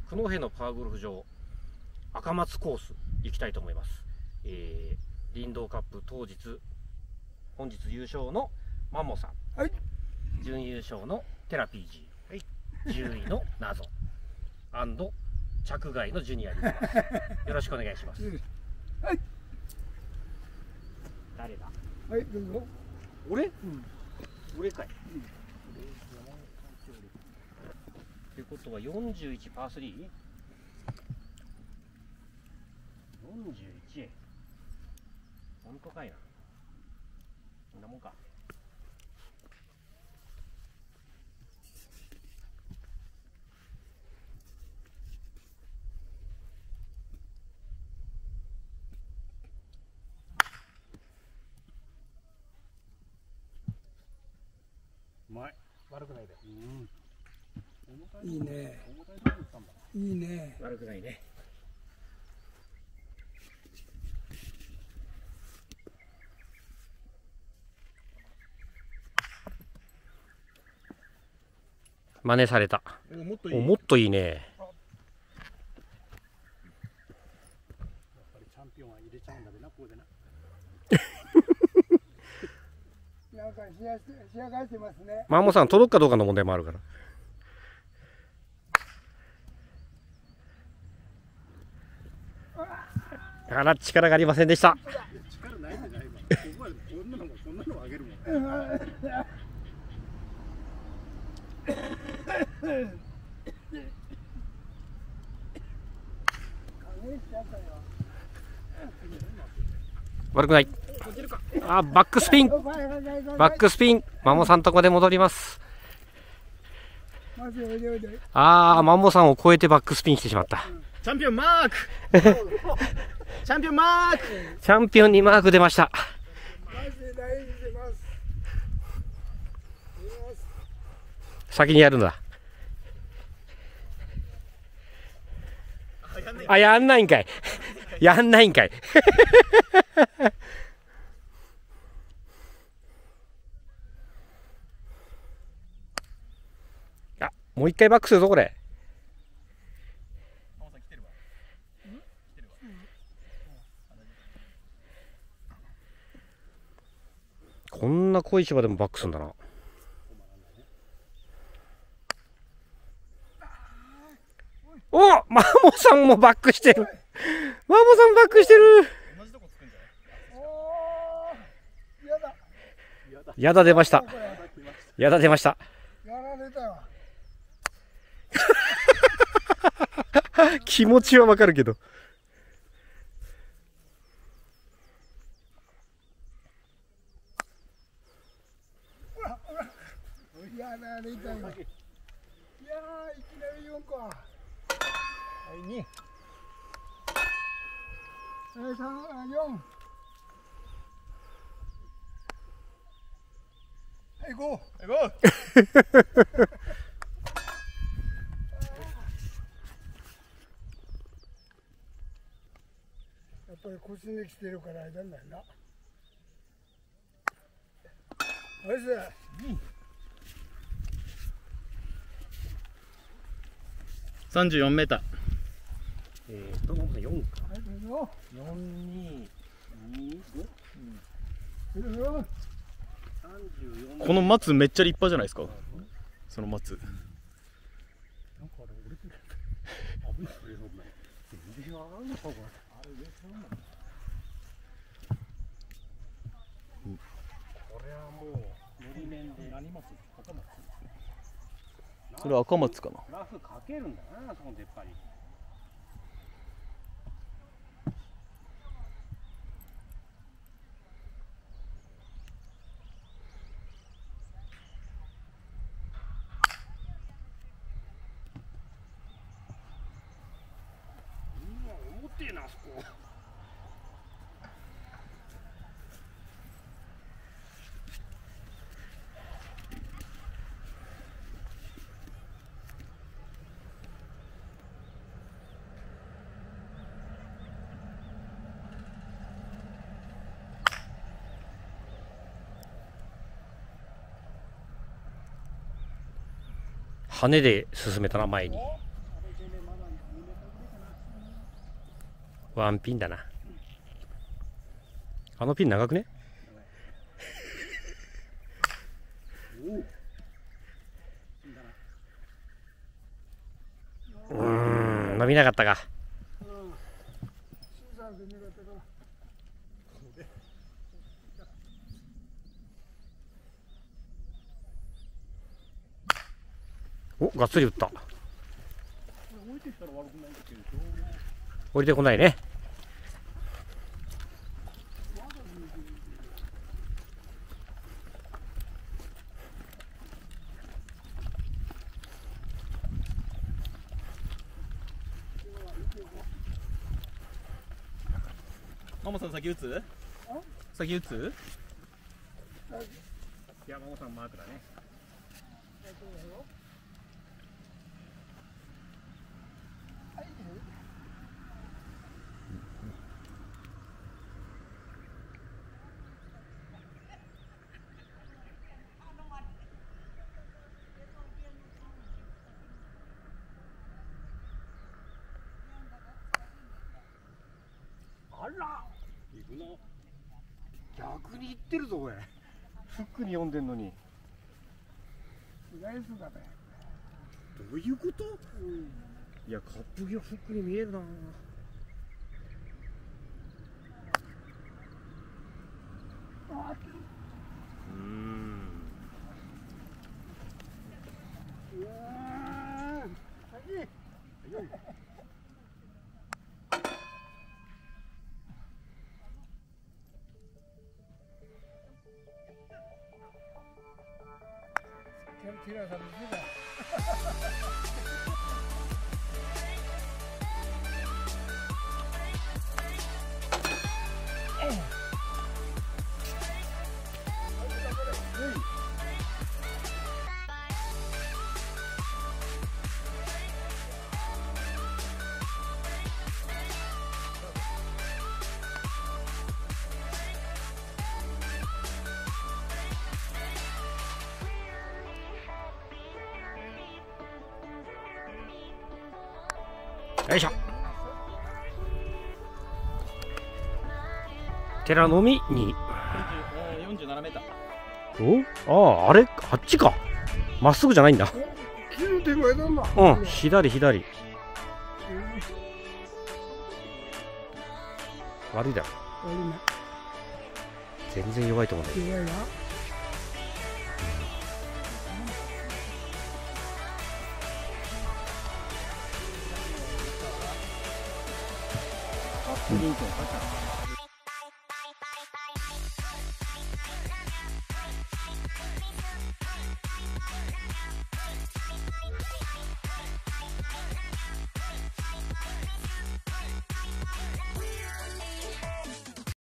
九戸のパワーゴルフ場赤松コース行きたいと思います。林道カップ当日、本日優勝のマンモさん、はい、準優勝のテラピージー、はい、10位の謎着外のジュニアになります。よろしくお願いします。はい、誰だ。はい、どうぞ。俺？うん、俺かい。ということは41パー 3？41？ 本当かいな。こんなもんか。うまい。悪くないで。 いいね。いいね。 悪くないね。真似された。もっといいね。やっぱりチャンピオンは入れちゃうんだべな、ここでな。 なんか仕上がってますね。 マンモさん届くかどうかの問題もあるから。あら、力がありませんでした。力ないんじゃないか。ここはこんなのあげるもん。悪くない。あ、バックスピン。バックスピン。マンモさんとこで戻ります。ああ、マンモさんを超えてバックスピンしてしまった。チャンピオンマーク。チャンピオンマーク。チャンピオンにマーク出ました。先にやるんだ。あ、やんないんかい。やんないんかい。あ、もう一回バックするぞこれ。こんな濃い芝でもバックするんだな。お、マモさんもバックしてる。マモさんバックしてる。やだ出ました。やだ出ました。気持ちはわかるけど。 やられたよ。いやー、いきなり4個。はい、2。3、4。はい、5。はい、5。やっぱり腰に来てるから間にないな。ナイス。 34メーター。 4か。4、2、2、5。 この松めっちゃ立派じゃないですか。その松。 これはもうのり面で何松？赤松？ それ赤松かな。 ラフかけるんだな、その出っ張り。重てえな、あそこ。羽で進めたな、前に。 ワンピンだな。あのピン長くね？伸びなかったか。お、がっつり打った。降りてこないね。 マモさん先打つ？先打つ？ いや、マモさんマークだね。あら、行くの。逆に行ってるぞ、これ。フックに読んでんのに。 ナイスだね。 どういうこと？いや、カップ際フックに見えるな。 ティラさん見てた。 よいしょ。寺のみに。 47メータお、 ー。 ああ、あれ、あっちか。まっすぐじゃないんだ。 木の手前だな。 うん、左左。悪いだろ。全然弱いと思うんだよ。 弱いな。 リンクを